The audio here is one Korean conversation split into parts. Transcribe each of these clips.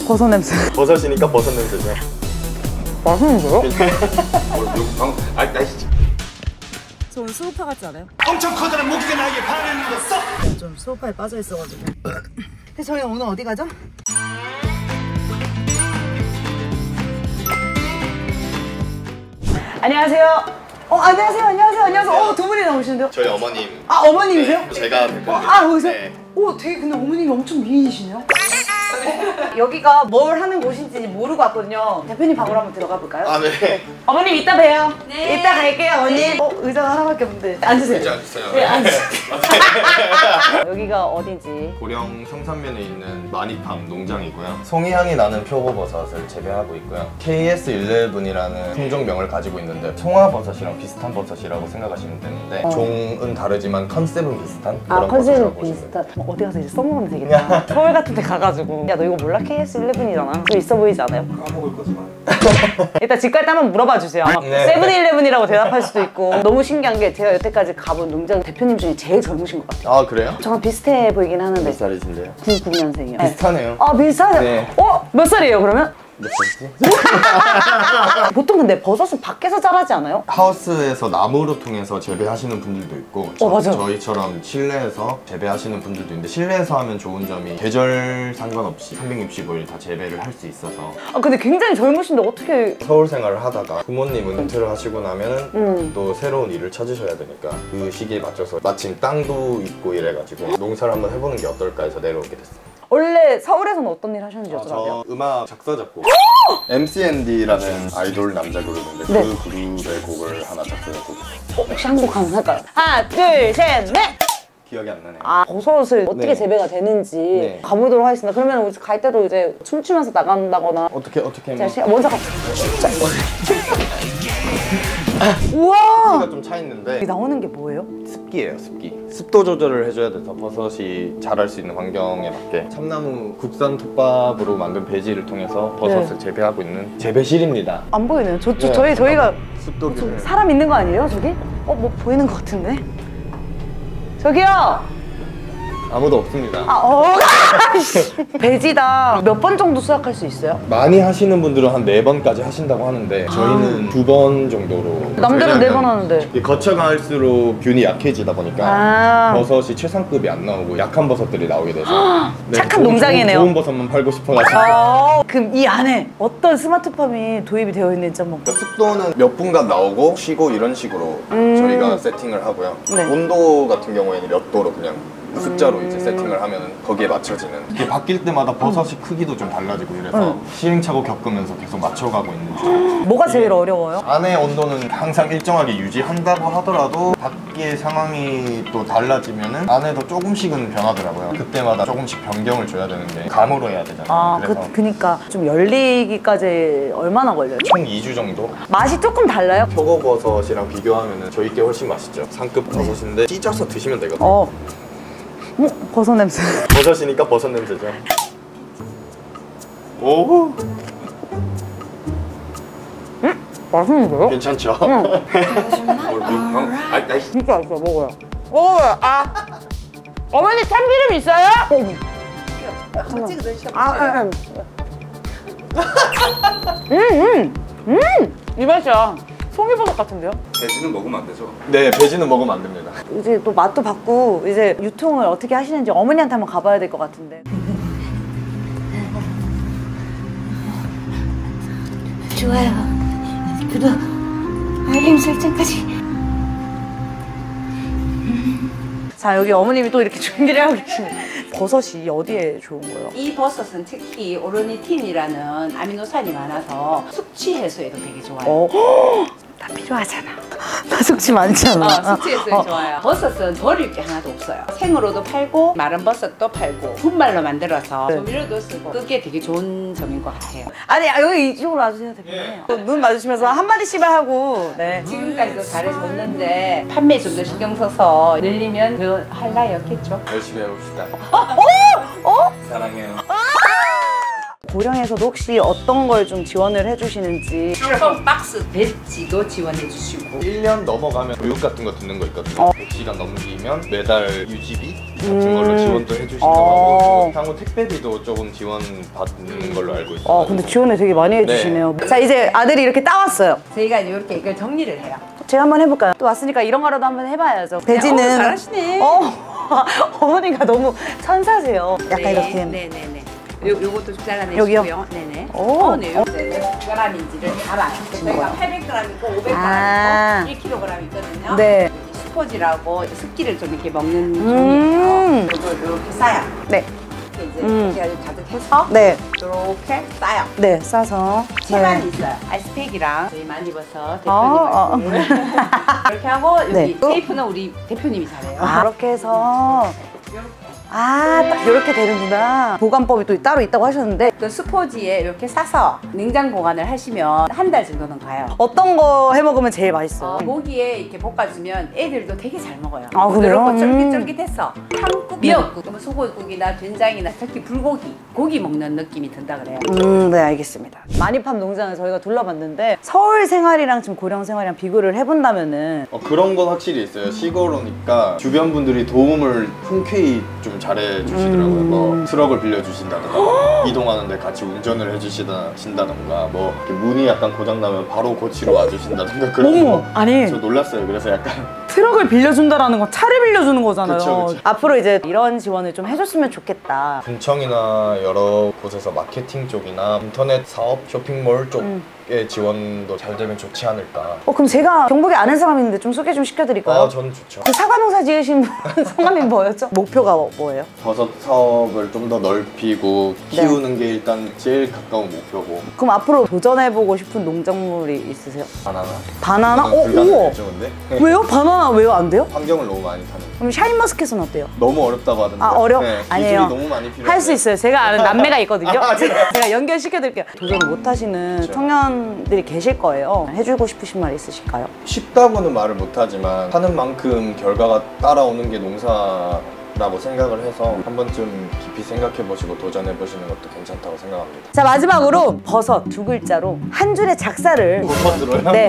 버섯 냄새. 버섯이니까 버섯 냄새죠. 맛있는데요? 전 수우파 같지 않아요? 엄청 커다란 모기가 나에게 반을 눌렀어. 좀 수우파에 빠져 있어가지고. 근데 저희 오늘 어디 가죠? 안녕하세요. 안녕하세요. 두 분이 나오시는데요? 저희 어머님. 아, 어머님이세요? 네, 제가 대표님. 거기서? 네. 되게 근데 어머님이 엄청 미인이시네요? 여기가 뭘 하는 곳인지 모르고 왔거든요. 대표님 방으로 한번 들어가 볼까요? 아, 네. 어머님 이따 봬요. 네. 이따 갈게요, 어머님. 의자가 하나밖에 없는데. 앉으세요. 이제 앉으세요. 네, 앉으세요. 여기가 어딘지. 고령 성산면에 있는 마니팜 농장이고요. 송이향이 나는 표고버섯을 재배하고 있고요. KS11이라는 품종명을 가지고 있는데 송화버섯이랑 비슷한 버섯이라고 생각하시면 되는데 종은 다르지만 컨셉은 비슷한 그런 컨셉은 버섯이라고 보시면 돼요. 어디 가서 이제 써먹으면 되겠다. 서울 같은 데 가가지고 야, 너 이거 몰라? KS11이잖아. 좀 있어 보이지 않아요? 까먹을 거지만. 일단 집 갈 때 한번 물어봐 주세요. 아마 네. 세븐일레븐이라고 대답할 수도 있고. 너무 신기한 게 제가 여태까지 가본 농장 대표님 중에 제일 젊으신 것 같아요. 아, 그래요? 저랑 비슷해 보이긴 하는데. 몇 살이신데요? 99년생이요. 비슷하네요. 아, 비슷하네요. 네. 몇 살이에요, 그러면? 몇 살이지? 보통 근데 버섯은 밖에서 자라지 않아요? 하우스에서 나무로 통해서 재배하시는 분들도 있고 맞아요. 저희처럼 실내에서 재배하시는 분들도 있는데 실내에서 하면 좋은 점이 계절 상관없이 365일 다 재배를 할 수 있어서 근데 굉장히 젊으신데 어떻게. 서울 생활을 하다가 부모님은 은퇴를 하시고 나면 또 새로운 일을 찾으셔야 되니까 그 시기에 맞춰서 마침 땅도 있고 이래가지고 농사를 한번 해보는 게 어떨까 해서 내려오게 됐어요. 원래 서울에서는 어떤 일 하셨는지 여쭤봐요. 저 음악 작사 작곡 MCND라는 아이돌 남자 그룹인데 네. 그 그룹의 곡을 하나 작사 작곡 혹시 한 곡 가능할까요? 하나, 둘, 셋, 넷! 기억이 안 나네요. 버섯을 어떻게 네. 재배가 되는지 네. 가보도록 하겠습니다. 그러면 우리 갈 때도 이제 춤추면서 나간다거나. 어떻게 제가 먼저 우와! 습기가 좀 차 있는데 나오는 게 뭐예요? 습기예요. 습기. 습도 조절을 해줘야 돼서 버섯이 자랄 수 있는 환경에 맞게 참나무 국산 톱밥으로 만든 배지를 통해서 버섯을 재배하고 있는 재배실입니다. 안 보이네요. 네. 저희가 습도기를 사람 있는 거 아니에요, 저기? 뭐 보이는 것 같은데? 저기요! 아무도 없습니다. 배지당 몇 번 정도 수확할 수 있어요? 많이 하시는 분들은 한 4번까지 하신다고 하는데 저희는 2번 정도로. 남들은 4번 하는데. 이게 거쳐갈수록 균이 약해지다 보니까 버섯이 최상급이 안 나오고 약한 버섯들이 나오게 돼서 착한 농장이네요. 좋은 버섯만 팔고 싶어가지고. 그럼 이 안에 어떤 스마트팜이 도입이 되어 있는지 한번. 습도는 몇 분간 나오고 쉬고 이런 식으로 저희가 세팅을 하고요. 네. 온도 같은 경우에는 몇 도로 그냥 숫자로 이제 세팅을 하면은 거기에 맞춰지는. 이게 바뀔 때마다 버섯이 크기도 좀 달라지고 이래서 시행착오 겪으면서 계속 맞춰가고 있는 중. 뭐가 제일 어려워요? 안의 온도는 항상 일정하게 유지한다고 하더라도 밖의 상황이 또 달라지면은 안에도 조금씩은 변하더라고요. 그때마다 조금씩 변경을 줘야 되는데 감으로 해야 되잖아요. 그래서 그니까 좀 열리기까지 얼마나 걸려요? 총 2주 정도? 맛이 조금 달라요? 표고버섯이랑 비교하면은 저희 게 훨씬 맛있죠. 상급 버섯인데 찢어서 드시면 되거든요. 버섯 냄새. 버섯이니까 버섯 냄새죠. 오, 맛있는데요? 괜찮죠? 진짜 맛있어. 먹어요. 어머니 참기름 있어요? 이 맛이야. 송이버섯 같은데요? 돼지는 먹으면 안 되죠. 네, 배지는 먹으면 안 됩니다. 이제 또 맛도 봤고 이제 유통을 어떻게 하시는지 어머니한테 한번 가봐야 될 것 같은데. 좋아요. 구독, 알림 설정까지. 자, 여기 어머님이 또 이렇게 준비를 하고 계시네. 버섯이 어디에 좋은 거예요? 이 버섯은 특히 오르니틴이라는 아미노산이 많아서 숙취 해소에도 되게 좋아요. 다 필요하잖아. 나 숙취 많잖아. 숙취 해소에 좋아요. 버섯은 버릴 게 하나도 없어요. 생으로도 팔고 마른 버섯도 팔고 분말로 만들어서 조미료도 쓰고 그게 되게 좋은 점인 것 같아요. 아니, 여기 이쪽으로 와주세요, 대표님. 눈 마주치면서 한마디씩만 하고. 네. 지금까지도 잘해줬는데 판매에 좀 더 신경 써서 늘리면 더 할라였겠죠. 열심히 해봅시다. 사랑해요. 고령에서도 혹시 어떤 걸 좀 지원을 해주시는지. 슈퍼 박스 배지도 지원해 주시고 1년 넘어가면 교육 같은 거 듣는 거 있거든요. 혹시 12시간 넘기면 매달 유지비 같은 걸로 지원도 해주신다고 하고 향후 택배비도 조금 지원받는 걸로 알고 있어요. 근데 지원을 되게 많이 해주시네요. 자, 이제 아들이 이렇게 따왔어요. 저희가 이렇게 이걸 정리를 해요. 제가 한번 해볼까요? 또 왔으니까 이런 거라도 한번 해봐야죠. 돼지는 잘하시네. 어머니가 너무 천사세요. 약간 이렇게. 네네네. 요것도 좀 잘라내시고요. 여기요? 네네. 오. 네, 몇 g인지를 다 봐요. 저희가 800g 있고 500g 아. 있고 1kg 있거든요. 네. 스포지라고 습기를 좀 이렇게 먹는 종이에요. 이걸 이렇게 싸요. 네. 이렇게 이제 이렇게 아주 가득해서 네. 이렇게 싸요. 네, 싸서. 채반이 있어요. 아이스팩이랑 저희 많이버섯 아, 대표님 이렇게 하고 여기 네. 테이프는 우리 대표님이 잘해요. 이렇게 해서. 딱 이렇게 되는구나. 보관법이 또 따로 있다고 하셨는데 또 스포지에 이렇게 싸서 냉장 보관을 하시면 한 달 정도는 가요. 어떤 거 해 먹으면 제일 맛있어요? 고기에 이렇게 볶아주면 애들도 되게 잘 먹어요. 아, 그래요? 부드럽고 쫄깃쫄깃해서 한국 미역국, 소고기나 된장이나 특히 불고기, 고기 먹는 느낌이 든다 그래요. 네, 알겠습니다. 마니팜 농장을 저희가 둘러봤는데 서울 생활이랑 지금 고령 생활이랑 비교를 해본다면은 그런 건 확실히 있어요. 시골오니까 주변 분들이 도움을 흔쾌히 좀 잘해주시더라고요. 뭐 트럭을 빌려주신다든가 이동하는데 같이 운전을 해주신다든가 뭐 이렇게 문이 약간 고장나면 바로 고치러 와주신다든가 그런 어머, 거. 아니. 저 놀랐어요. 그래서 약간 트럭을 빌려준다라는 건 차를 빌려주는 거잖아요. 그쵸. 앞으로 이제 이런 지원을 좀 해줬으면 좋겠다. 군청이나 여러 곳에서 마케팅 쪽이나 인터넷 사업, 쇼핑몰 쪽의 지원도 잘 되면 좋지 않을까. 그럼 제가 경북에 아는 사람이 있는데 좀 소개 좀 시켜드릴까요? 전 좋죠. 그 사과 농사 지으신 분 성함이 뭐였죠? 목표가 뭐예요? 버섯 사업을 좀 더 넓히고 키우는 게 일단 제일 가까운 목표고. 그럼 앞으로 도전해보고 싶은 농작물이 있으세요? 바나나. 바나나? 우와! 불가능하죠, 근데? 왜요? 바나나 왜요 안 돼요? 환경을 너무 많이 타는. 그럼 샤인머스켓은 어때요? 너무 어렵다고 하던데. 어려워? 네, 아니에요. 기술이 너무 많이 필요해요. 할 수 있어요. 제가 아는 남매가 있거든요. 아, 그래요? 제가 연결시켜드릴게요. 도전을 못 하시는 청년들이 계실 거예요. 해주고 싶으신 말 있으실까요? 쉽다고는 말을 못하지만 하는 만큼 결과가 따라오는 게 농사라고 생각을 해서 한 번쯤 깊이 생각해보시고 도전해보시는 것도 괜찮다고 생각합니다. 자, 마지막으로 버섯 두 글자로 한 줄의 작사를. 버섯으로요? 네.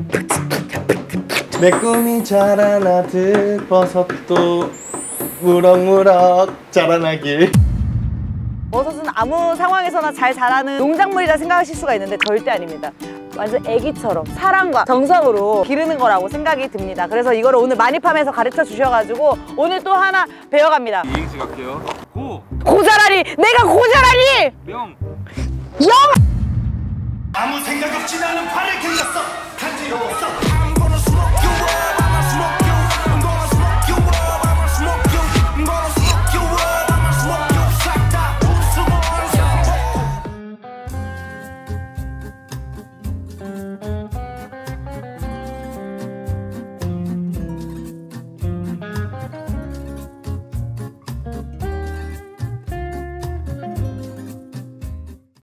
내 꿈이 자라나듯 버섯도 무럭무럭 자라나길. 버섯은 아무 상황에서나 잘 자라는 농작물이라 생각하실 수가 있는데 절대 아닙니다. 완전 애기처럼 사랑과 정성으로 기르는 거라고 생각이 듭니다. 그래서 이거를 오늘 마니팜에서 가르쳐 주셔가지고 오늘 또 하나 배워갑니다. 이행시 갈게요. 고자라니! 내가 고자라니! 명. 아무 생각 없이 나는 발을 굴렸어. 간지러웠어.